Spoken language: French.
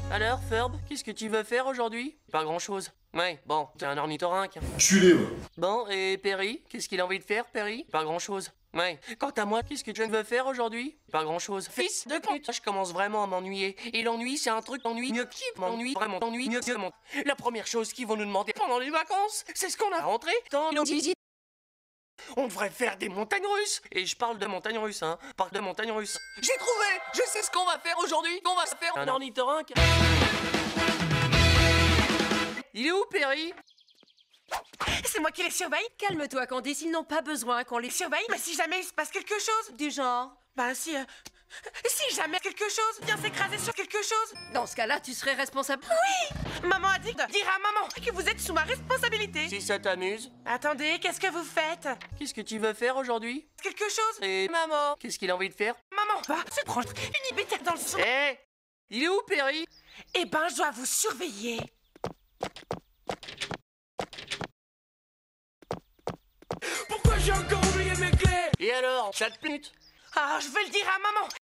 Alors, Ferb, qu'est-ce que tu veux faire aujourd'hui? Pas grand-chose. Ouais, bon, t'es un ornithorynque. Je suis libre. Bon, et Perry? Qu'est-ce qu'il a envie de faire, Perry? Pas grand-chose. Ouais. Quant à moi, qu'est-ce que tu veux faire aujourd'hui? Pas grand-chose. Fils de pute, je commence vraiment à m'ennuyer. Et l'ennui, c'est un truc d'ennui mieux qui m'ennuie, vraiment d'ennui mieux que mon. La première chose qu'ils vont nous demander pendant les vacances, c'est ce qu'on a rentré dans nos visites. On devrait faire des montagnes russes. Et je parle de montagnes russes, hein. Parle de montagnes russes. J'ai trouvé. Je sais ce qu'on va faire aujourd'hui. On va se faire un ornithorynque. Il est où, Perry? C'est moi qui les surveille. Calme-toi, Candice, ils n'ont pas besoin qu'on les Surveille, mais si jamais il se passe quelque chose. du genre. Ben si... si jamais quelque chose vient s'écraser sur quelque chose. Dans ce cas-là, tu serais responsable. Maman a dit de dire à maman que vous êtes sous ma responsabilité. Si ça t'amuse, Attendez, qu'est-ce que vous faites? qu'est-ce que tu veux faire aujourd'hui? Quelque chose? Et maman, qu'est-ce qu'il a envie de faire? Maman va se prendre une ibétaire dans le sang. Eh, il est où, Perry? Eh ben, je dois vous surveiller. Et alors, chat de pute? Ah, je vais le dire à maman.